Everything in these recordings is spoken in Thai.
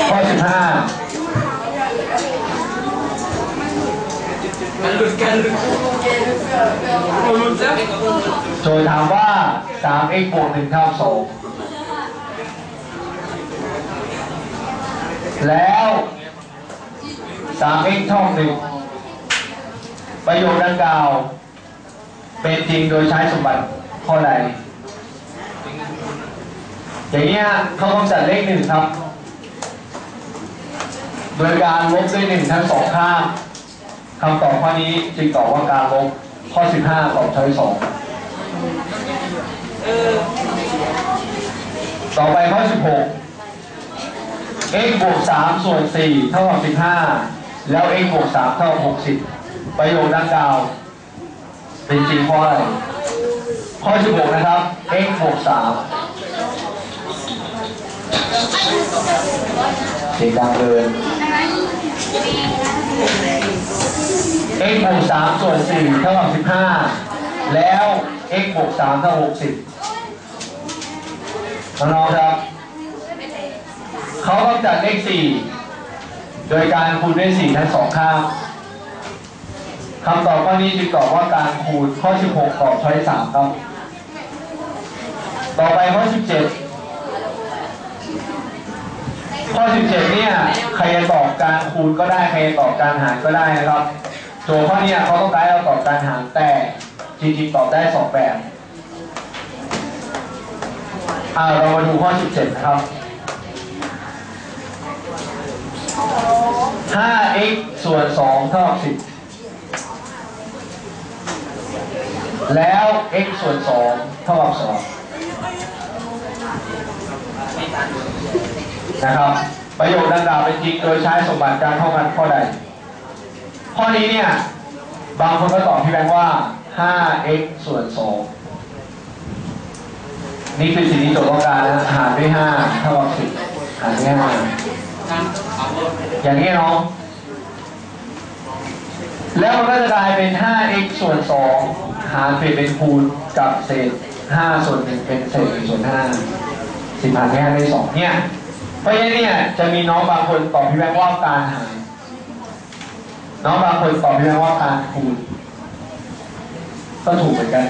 ข้อ15โจทย์ถามว่า 3x บวก 1 เท่า 2แล้ว 3x เท่า 1ประโยคดังกล่าวเป็นจริงโดยใช้สมบัติข้อใดอย่างนี้เขาต้องจัดเลข 1 ครับโดยการลบด้วย1ทั้ง2ข้างคำตอบข้อนี้จึงตอบว่าการลบข้อ15ตอบช้อย2ต่อไปข้อ16 x บวก3ส่วน4เท่ากับ15แล้ว x บวก3เท่ากับ60ประโยคดังกล่าวเป็นจริงข้ออะไรข้อ16นะครับ x บวก3เสียงดังเลย x บวก3ส่วน4เท่ากับ15แล้ว x บวก3เท่า60น้องๆครับเขาต้องจัดเลข4โดยการคูณด้วย4ทั้ง2ข้างคำตอบข้อนี้จึงตอบว่าการคูณข้อ16ตอบช้อย3ครับต่อไปข้อ17เนี่ยใครจะตอบการคูณก็ได้ใครจะตอบการหารก็ได้นะครับโจทย์ข้อนี้เขาต้องการเราตอบการหารแต่จริงๆตอบได้2แบบเรามาดูข้อ17นะครับ 5x ส่วน2เท่ากับ10แล้ว x ส่วน2เท่ากับ2นะครับประโยคดังกล่าวเป็นจริงโดยใช้สมบัติการเท่ากันข้อใดข้อนี้เนี่ยบางคนก็ตอบพี่แบงค์ว่า 5x ส่วน2นี่คือสิ่งที่โจทย์ต้องการนะหารด้วย5เท่ากับ10หารด้วย5อย่างนี้เนาะแล้วมันก็จะกลายเป็น 5x ส่วน2หารเศษเป็นคูณกับเศษ5ส่วน1เป็นเศษ1ส่วน5 10หารด้วย5ได้2เนี่ยเพราะฉะนั้นเนี่ยจะมีน้องบางคนตอบพี่แบงค์ว่าการหารน้องบางคนตอบพี่แบงค์ว่าการคูณก็ถูกเหมือนกัน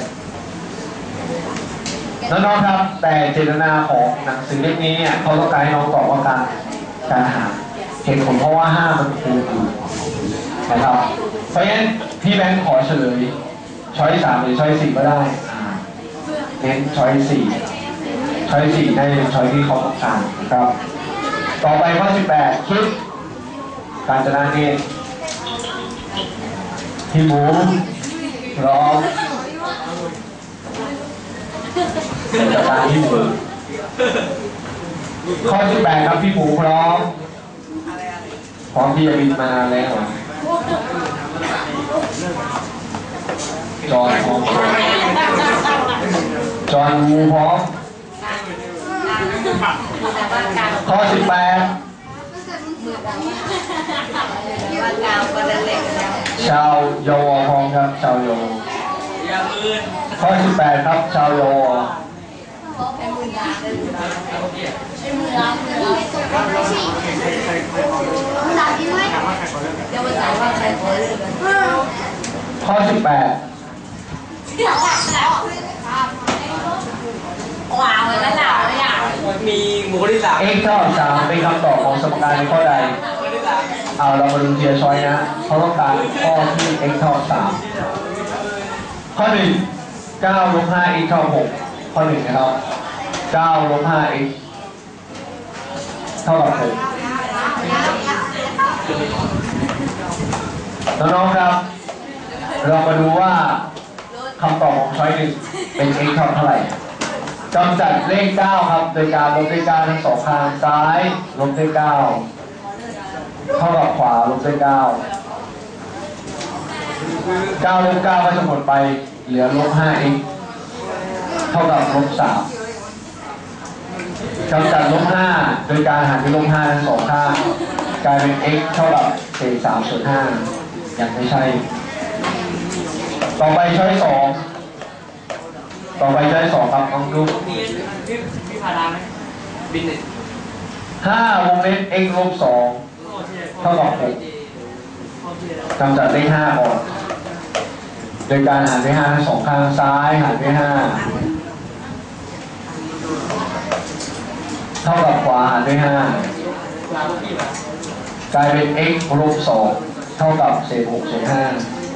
น้องๆครับแต่เจตนาของหนังสือเล่มนี้เนี่ยเขาต้องการให้น้องตอบว่าการหารเหตุผลเพราะว่า5มันคูณอยู่นะครับเพราะฉะนั้นพี่แบงค์ขอเฉลยช้อย3หรือช้อย4ก็ได้เน้นช้อย4ได้ช้อยที่เขาต้องการนะครับต่อไปข้อ18คิดการจนาเนตรพี่หมูร้องจากการพี่หมูข้อ18ครับพี่หมูพร้อมที่จะบินมานานแล้วจอห์นพร้อมจอห์นวูพร้อมข้อ18ชาวโยวพร้อมครับชาวโยข้อ18ครับชาวโยข้อ18ว้าวแล้วหนาวเลยอ่ะมีหมูที่3 x เท่ากับ3เป็นคำตอบของสมการในข้อใดเรามาดูเทียร์ช้อยนะเขาต้องการข้อที่ x เท่ากับ3ข้อ1 9 ลบ 5x เท่ากับ6ข้อ1นะครับ9 ลบ 5x เท่ากับ6น้องๆครับเรามาดูว่าคำตอบของช้อย1เป็น x เท่าไหร่กำจัดเลข9ครับโดยการลบด้วย9ทั้ง2ข้างซ้ายลบด้วย9เท่ากับขวาลบด้วย9 9ลบ9ก็จะหมดไปเหลือลบ 5x เท่ากับลบ3กำจัดลบ5โดยการหารด้วยลบ5ทั้ง2ข้างกลายเป็น x เท่ากับเศษ3ส่วน5ยังไม่ใช่ต่อไปช้อย2ครับลองดูพี่พาราไหมบิน 5 วงเล็บ x ลบ 2 เท่ากับ 6กำจัดเลข 5 ออกโดยการหารด้วย 5 ทั้ง 2 ข้างซ้ายหารด้วย 5 เท่ากับขวาหารด้วย 5 กลายเป็น x ลบ 2 เท่ากับเศษ 6 เศษ 5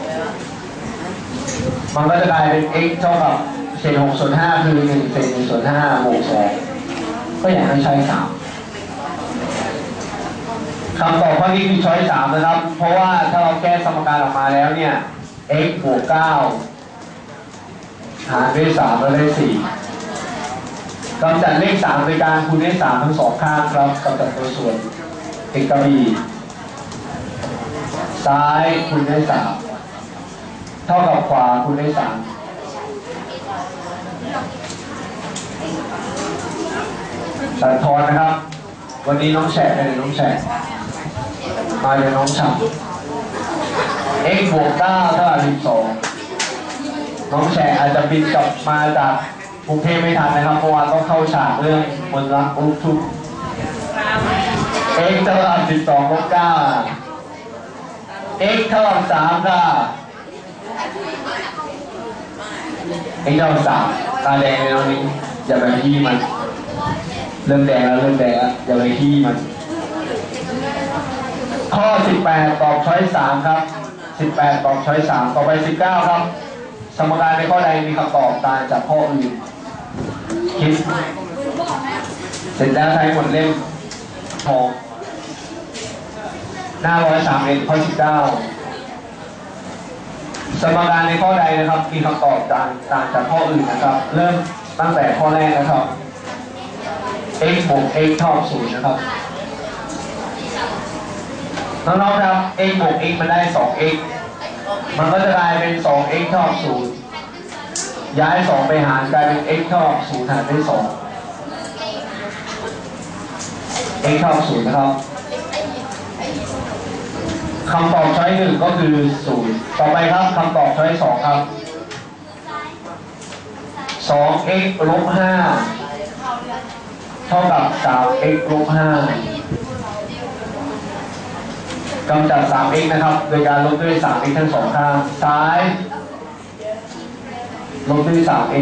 มันก็จะกลายเป็น x เท่ากับเศษ 6 ส่วน 5 คือ 1 เศษ 1 ส่วน 5 บวก 2 ก็อยากให้ใช้ 3 คำตอบข้อนี้คือช้อย3นะครับ เพราะว่าถ้าเราแก้สมการออกมาแล้วเนี่ย x บวก 9 หารด้วย 3 แล้วได้ 4 กำจัดเลข 3 โดยการคูณด้วย 3 ทั้ง 2 ข้างครับกำจัดตัวส่วน x กับ b ซ้ายคูณด้วย 3 เท่ากับขวาคูณด้วย 3 ตัดทอนนะครับ วันนี้น้องแฉะเป็นน้องแฉะมาจากน้องฉ่ำ x บวก 9 เท่ากับ 12 น้องแฉะอาจจะบินกลับมาจากกรุงเทพไม่ทันนะครับเพราะว่าต้องเข้าฉากเรื่องมนต์รักลูกทุ่ง x เท่ากับ 12 ลบ 9 x เท่ากับ 3 ค่ะ x เท่ากับ 3 ตาแดงเลยน้องนี้อย่าไปที่มันเริ่มแดงแล้วอย่าไปที่มันข้อ 18 ตอบช้อย 3 ครับ 18 ตอบช้อย 3 ต่อไป 19 ครับ สมการในข้อใดมีคำตอบต่างจากข้ออื่นคิดเสร็จแล้วใช้หมดเล่มทองหน้า131ข้อ 19 สมการในข้อใดนะครับมีคำตอบต่างจากข้ออื่นนะครับเริ่มตั้งแต่ข้อแรกนะครับ x บวก x เท่ากับ 0 นะครับน้องๆครับ x บวก x มันได้ 2x มันก็จะกลายเป็น 2x เท่ากับ 0 ย้าย 2 ไปหารกลายเป็น x เท่ากับ 0 หารด้วย 2 x เท่ากับ 0 นะครับคำตอบช้อย 1 ก็คือ 0 ต่อไปครับคำตอบช้อย 2 ครับ 2x ลบ 5 เท่ากับ 3x ลบ 5 กำจัด 3x นะครับโดยการลบด้วย 3x ทั้ง 2 ข้างซ้ายลบด้วย 3x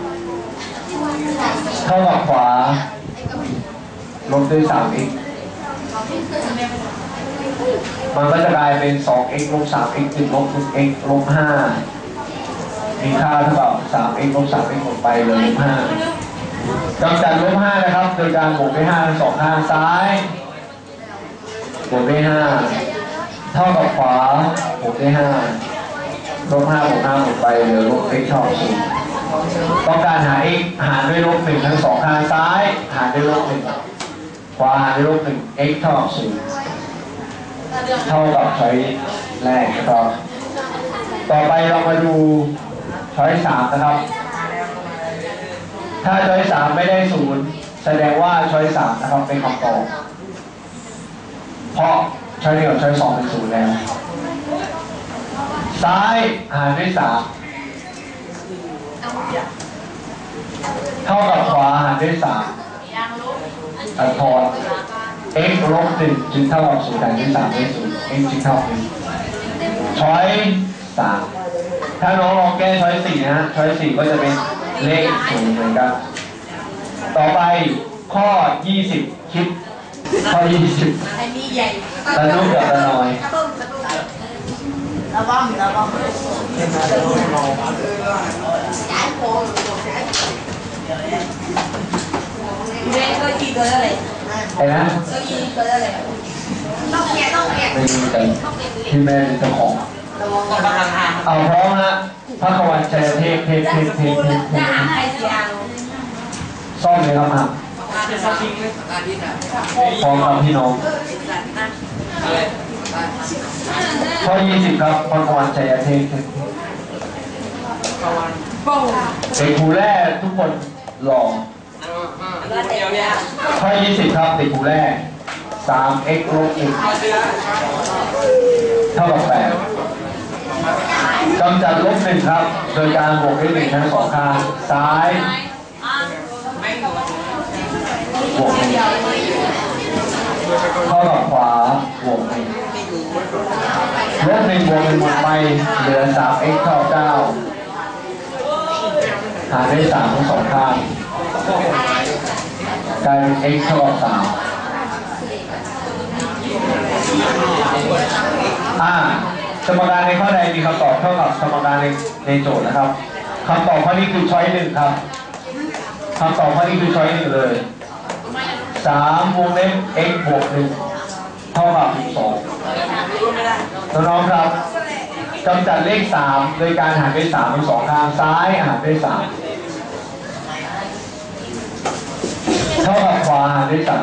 เท่ากับขวาลบด้วย 3x มันก็จะกลายเป็น 2x ลบ 3x ติดลบ 1x ลบ 5 มีค่าเท่ากับ 3x ลบ 3x หมดไปเลยลบ 5 กำจัดลบ 5 นะครับโดยการบวกด้วย 5 ทั้ง 2 ข้างซ้ายบวกด้วย 5 เท่ากับขวาบวกด้วย 5 ลบ 5 บวก 5 หมดไปเหลือลบ x เท่ากับ 0 ต้องการหา x หารด้วยลบ 1 ทั้ง 2 ข้างซ้ายหารด้วยลบ 1 ขวาหารด้วยลบ 1 x เท่ากับ 0 เท่ากับช้อยแรกนะครับต่อไปเรามาดูช้อย 3 นะครับถ้าช้อย 3 ไม่ได้ 0 แสดงว่าช้อย 3 นะครับเป็นคำตอบเพราะช้อย 1 กับช้อย 2 เป็น 0 แล้วซ้ายหารด้วย 3 เท่ากับขวาหารด้วย 3 ตัดทอน x ลบ 1 จึงเท่ากับ 0 หารด้วย 3 ได้ 0 x จึงเท่ากับ 1 ช้อย 3 ถ้าน้องลองแก้ช้อย 4 นะฮะช้อย 4 ก็จะเป็นเลข 0 เหมือนกันต่อไปข้อ 20 คิดข้อ 20ตะนุกับตะนอยระวังเก้าอี้ตัวอะไรไอ้นะเก้าอี้ตัวอะไรต้องแกะไม่มีแต่ที่แม่เป็นเจ้าของเอาพร้อมฮะพระขวัญชัยเทพจะหาใครเสียงซ่อมเลยครับฮะพร้อมกับพี่น้องข้อ 20 ครับพระขวัญชัยเทพเด็กครูแรกทุกคนหล่อข้อ 20 ครับเด็กครูแรก 3x ลบ 1 เท่ากับ 8 กำจัดลบ 1 ครับโดยการบวกด้วย 1 ทั้ง 2 ข้างซ้ายบวก 1 บวก1ลบ1บวก1หมดไปเหลือ 3x เท่า9หารด้วย3ทั้งสองข้างกลายเป็น x เท่ากับ3สมการในข้อใดมีคำตอบเท่ากับสมการในโจทย์นะครับคำตอบข้อนี้คือช้อย1ครับคำตอบข้อนี้คือช้อย1เลย3วงเล็บ x บวก1เท่ากับ12น้องๆครับกำจัดเลข3โดยการหารด้วย3ทั้งสองข้างซ้ายหารด้วย3เท่ากับขวาหารด้วย3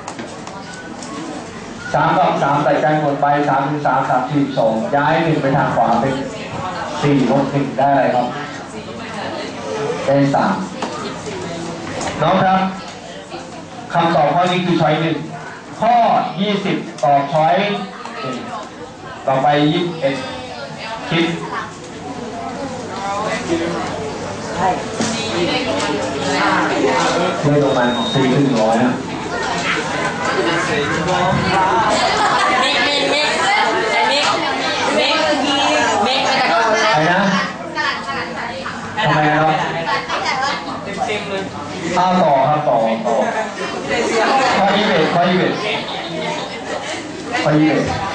3กับ3ตัดกันหมดไป3 ถึง 3 3 4 2ย้าย1ไปทางขวาเป็น4ลบ1ได้อะไรครับได้3น้องครับคำตอบข้อนี้คือช้อย1ข้อ20ตอบช้อย1ต่อไป21คิดเลขประมาณ4 ถึง 100นะใครนะทำไมนะครับต่อครับต่อข้อ21ข้อ21ข้อ21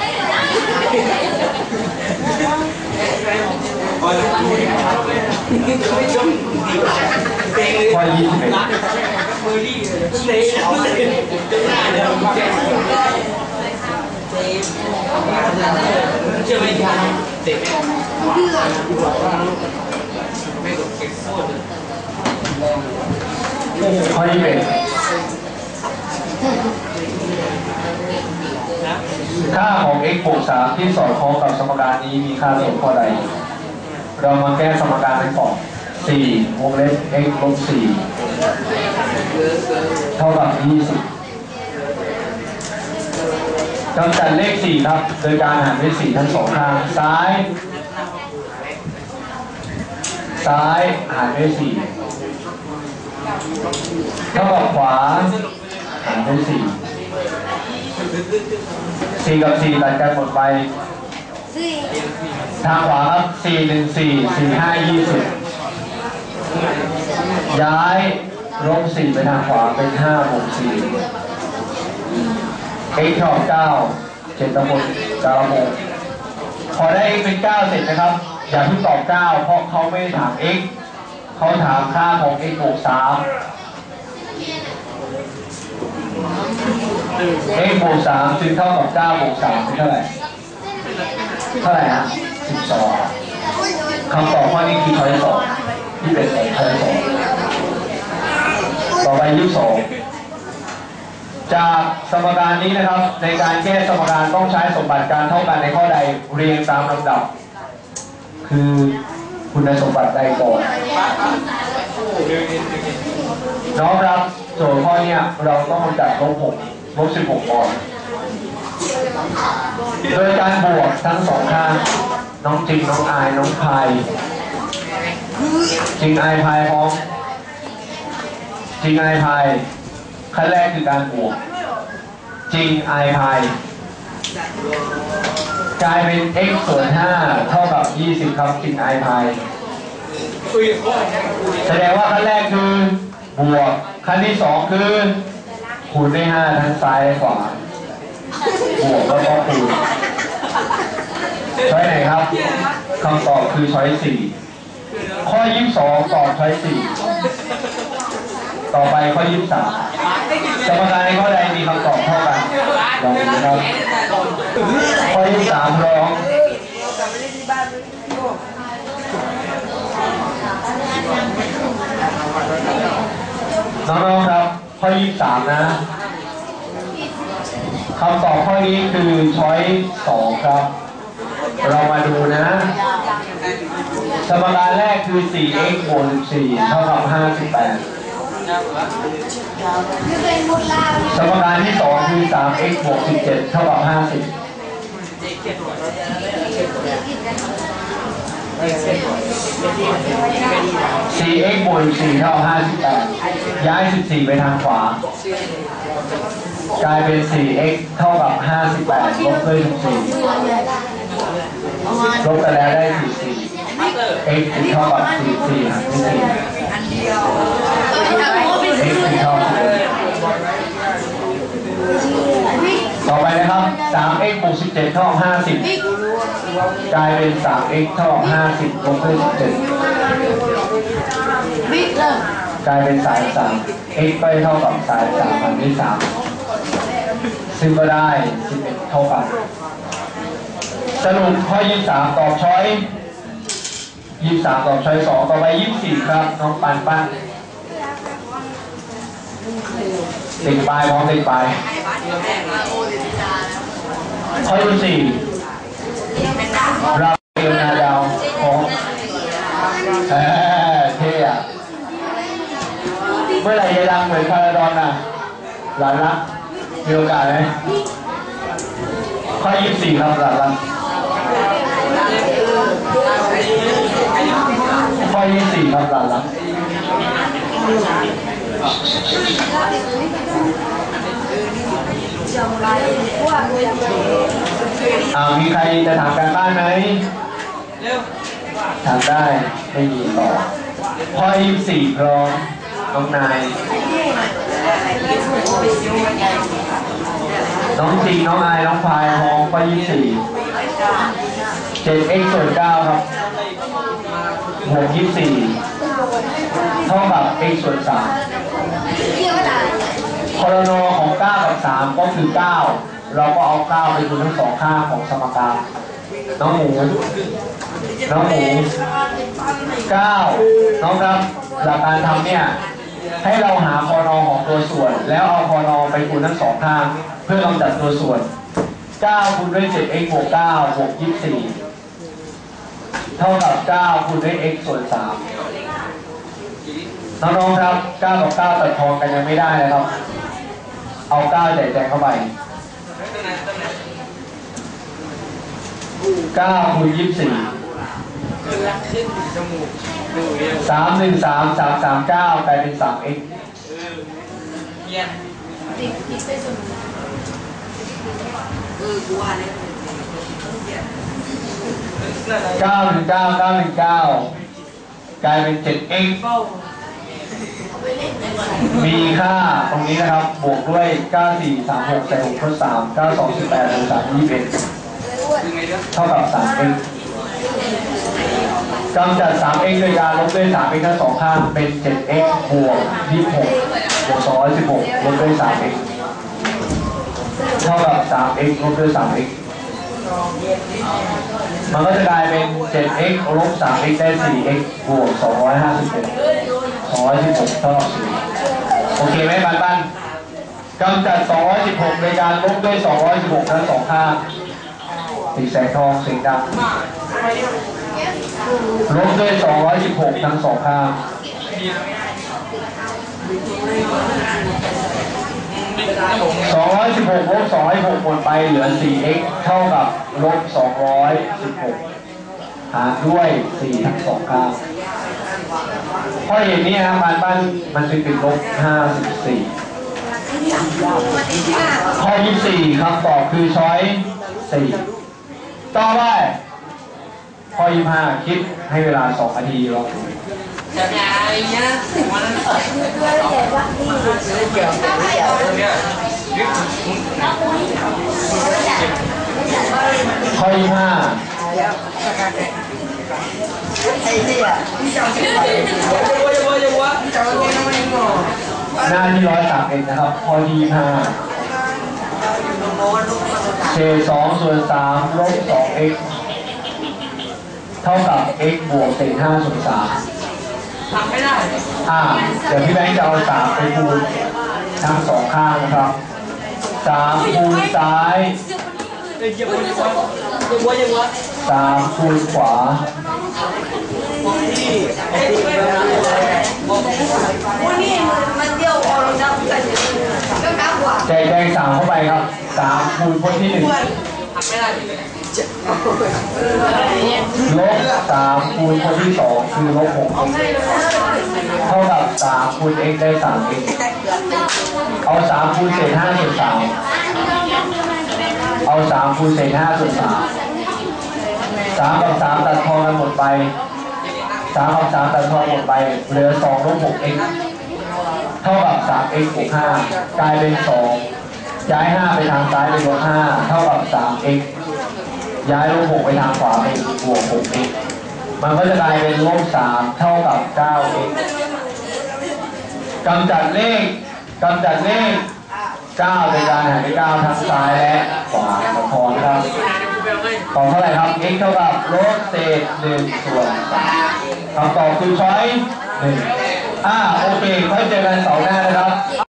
ข้อ21ค่าของ x บวก3ที่สอดคล้องกับสมการนี้มีค่าส่วนข้อใดเรามาแก้สมการกันก่อน4วงเล็บ x ลบ4เท่ากับ20กำจัดเลข4ครับโดยการหารด้วย4ทั้งสองข้างซ้ายหารด้วย4เท่ากับขวาหารด้วย4 4กับ4ตัดกันหมดไปทางขวาครับ4 1 4 4 5 20ย้ายลบ4ไปทางขวาเป็น5บวก4 x เท่ากับ9 7 ตำบล9โมงพอได้ x เป็น9เสร็จนะครับอย่าเพิ่งตอบ9เพราะเขาไม่ถาม x เขาถามค่าของ x บวก3 x บวก3จึงเท่ากับ9บวก3เป็นเท่าไหร่ฮะ12คำตอบข้อนี้คือช้อย2ที่เป็นช้อย2ต่อไป22จากสมการนี้นะครับในการแก้สมการต้องใช้สมบัติการเท่ากันในข้อใดเรียงตามลำดับคือคุณสมบัติใดก่อนน้องครับโจทย์ข้อนี้เราต้องกำจัดลบ16ก่อนโดยการบวกทั้งสองข้างน้องจริงน้องอายน้องพายจริงอายพายพร้อมจริงอายพายขั้นแรกคือการบวกจริงอายพายกลายเป็น x ส่วน5เท่ากับ20ครับจริงอายพายแสดงว่าขั้นแรกคือบวกขั้นที่2คือคูณด้วย5ทั้งซ้ายและขวาบวกแล้วก็คูณช้อยไหนครับคำตอบคือช้อย4ข้อ22ตอบช้อย4ต่อไปข้อ23สมการในข้อใดมีคำตอบเท่ากันลองดูนะครับข้อ23ร้องน้องๆครับข้อ23นะคำตอบข้อนี้คือช้อย2ครับเรามาดูนะสมการแรกคือ 4x บวก14เท่ากับ58สมการที่2คือ 3x บวก17เท่ากับ50 4x บวก14เท่า58ย้าย14ไปทางขวากลายเป็น 4x เท่ากับ 58 ลบด้วย 14 ลบกันแล้วได้ 44 x เท่ากับ 44 หักด้วย 4 x เท่ากับต่อไปนะครับ 3x บวก 17 เท่ากับ 50 กลายเป็น 3x เท่ากับ 50 ลบด้วย 17 กลายเป็น33 x ก็เท่ากับ33หักด้วย 3 ซึ่งก็ได้ 11 เท่ากันสรุปข้อ 23 ตอบช้อย 23 ตอบช้อย 2 ต่อไป 24 ครับ น้องปันติดปลายมองติดปลายข้อ 24 เราเรียนนาดาวของเท่อะเมื่อไหร่จะดังเหมือนคาราดอนน่ะหลานรักมีโอกาสไหมข้อ 24 ครับหลานรักข้อ 24 ครับหลานรักมีใครจะถามการบ้านไหมถามได้ไม่มีต่อข้อ 24 พร้อมน้องนายน้องจริงน้องอายน้องพายพร้อมข้อ 24 7x ส่วน 9 ครับบวก 24 เท่ากับ x ส่วน 3คอรนของ 9 กับ 3 ก็คือ 9 เราก็เอา 9 ไปคูณทั้งสองข้างของสมการน้องหมู 9 น้องครับหลักการทำเนี่ยให้เราหาคอนอของตัวส่วนแล้วเอาคอนอไปคูณทั้งสองข้างเพื่อกำจัดตัวส่วน 9 คูณด้วย 7x บวก 9 บวก 24 เท่ากับ 9 คูณด้วย x ส่วน 3 น้องๆครับ 9 กับ 9 ตัดทอนกันยังไม่ได้นะครับเอา 9 ใส่แจงเข้าไป 9 คูณ 24 313 339 กลายเป็น 3x 919 919 กลายเป็น 7x มีค่าตรงนี้นะครับบวกด้วย 9436 ใส่6 + 3 9218 บวก 3 21 เท่ากับ 3x กำจัด 3x โดยการลบด้วย 3x ทั้งสองข้างเป็น 7x บวก 26 บวก 216 ลบด้วย 3x เท่ากับ 3x ลบด้วย 3x มันก็จะกลายเป็น 7x ลบ 3x ได้ 4x บวก 256 216 เท่ากับ 4โอเคไหมบ้านๆกำจัด 216 โดยการลบด้วย 216 ทั้งสองข้างสีแสงทองสีดำลบด้วย 216 ทั้งสองข้าง216 ลบ 216 หมดไปเหลือ 4x เท่ากับลบ 216 หารด้วย 4 ทั้งสองข้างเพราะอย่างนี้ครับบ้านมันจะติดลบ 54 ข้อ 24 คำตอบคือช้อย 4 ต่อไปข้อ 25 คิดให้เวลา 2 นาทีลองข้อ 25 หน้าที่131นะครับข้อ 25 เศษ 2 ส่วน 3 ลบ 2x เท่ากับ x บวกเศษ 5 ส่วน 3ทำไม่ได้เดี๋ยวพี่แบงค์จะเอา 3 ไปคูณทั้งสองข้างนะครับ 3 คูณซ้าย 3 คูณขวาใจแดง3เข้าไปครับ 3 คูณพจน์ที่ 1 ลบ3คูณคนที่2คือลบ6x เท่ากับ3คูณ x ได้ 3x เอา3คูณเศษ5ส่วน3เอา3คูณเศษ5ส่วน3 3กับ3ตัดทอนกันหมดไป3กับ3ตัดทอนหมดไปเหลือ2ลบ 6x เท่ากับ 3x บวก5กลายเป็น2ย้าย5ไปทางซ้ายเป็นลบ5เท่ากับ 3x ย้ายลบ6ไปทางขวาเป็นบวก 6x มันก็จะกลายเป็นลบ3เท่ากับ 9x กำจัดเลข9ในการหารด้วย9ทั้งซ้ายและขวาตัดทอนครับตอบเท่าไหร่ครับ x เท่ากับลบเศษ1ส่วน3คำตอบคือช้อย1โอเคค่อยเจอกันเสาร์หน้านะครับ